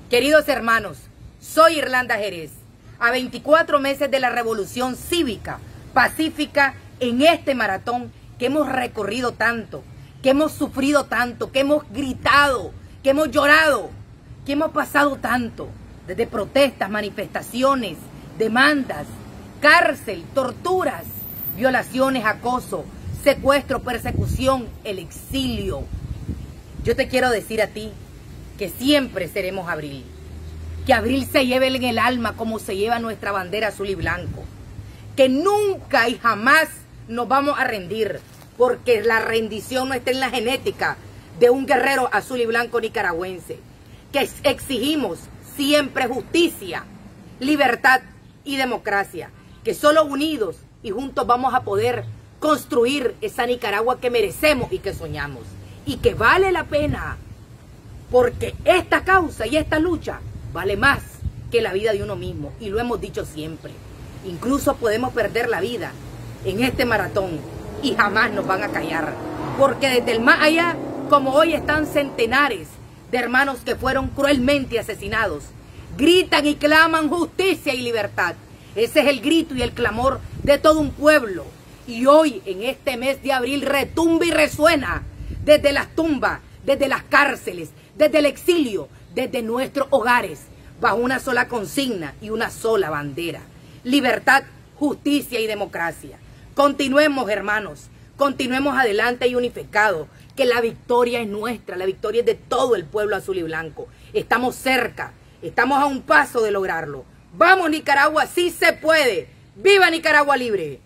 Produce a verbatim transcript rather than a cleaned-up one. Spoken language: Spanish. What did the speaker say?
Queridos hermanos, soy Irlanda Jerez, a veinticuatro meses de la revolución cívica, pacífica, en este maratón que hemos recorrido tanto, que hemos sufrido tanto, que hemos gritado, que hemos llorado, que hemos pasado tanto, desde protestas, manifestaciones, demandas, cárcel, torturas, violaciones, acoso, secuestro, persecución, el exilio. Yo te quiero decir a ti que siempre seremos Abril, que Abril se lleve en el alma como se lleva nuestra bandera azul y blanco, que nunca y jamás nos vamos a rendir, porque la rendición no está en la genética de un guerrero azul y blanco nicaragüense, que exigimos siempre justicia, libertad y democracia, que solo unidos y juntos vamos a poder construir esa Nicaragua que merecemos y que soñamos, y que vale la pena, porque esta causa y esta lucha vale más que la vida de uno mismo, y lo hemos dicho siempre. Incluso podemos perder la vida en este maratón y jamás nos van a callar, porque desde el más allá, como hoy están centenares de hermanos que fueron cruelmente asesinados, gritan y claman justicia y libertad. Ese es el grito y el clamor de todo un pueblo, y hoy en este mes de abril retumba y resuena desde las tumbas, desde las cárceles, desde el exilio, desde nuestros hogares, bajo una sola consigna y una sola bandera: libertad, justicia y democracia. Continuemos, hermanos, continuemos adelante y unificados, que la victoria es nuestra, la victoria es de todo el pueblo azul y blanco. Estamos cerca, estamos a un paso de lograrlo. ¡Vamos, Nicaragua! ¡Sí se puede! ¡Viva Nicaragua libre!